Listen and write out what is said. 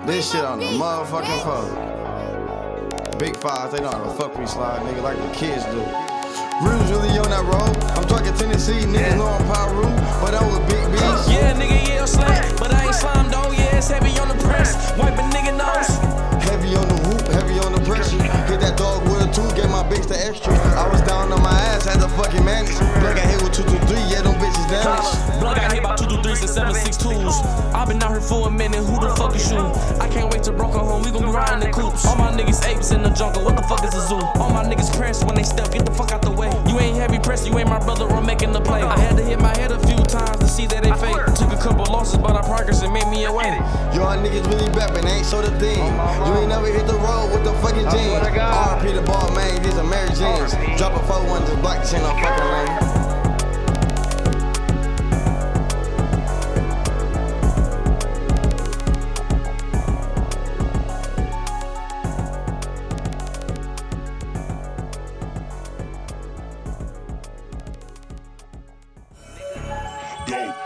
This shit on the motherfucking phone. Big fives, they know how to fuck me slide, nigga, like the kids do. Rules really on that road. I'm talking Tennessee, niggas know I'm Pyru, but I'm with big B's. Yeah, nigga, yeah, I'm slam, but I ain't slime though. Yeah, it's heavy on the press. Wipe a nigga nose. Heavy on the whoop, heavy on the pressure. Hit that dog with a two, get my bitch the extra. I was down on my ass, had to fucking manage. Blood got hit with 223, yeah, them bitches damaged. Blood got hit by 223s and 762s. I've been out here for a minute, who the fuck is you? I can't wait to broke home, we gon' be riding the coops. All my niggas apes in the jungle, what the fuck is a zoo? All my niggas press when they step, get the fuck out the way. You ain't heavy press, you ain't my brother, I'm making the play. I had to hit my head a few times to see that they fake. Took a couple losses, but I progress and made me away. Y'all niggas really bappin', ain't so the thing. You ain't never hit the road with the fucking jeans. R.P. the ball, man, these are Mary Jeans. Drop a 4-1, just block the chain on fucking lane. Go.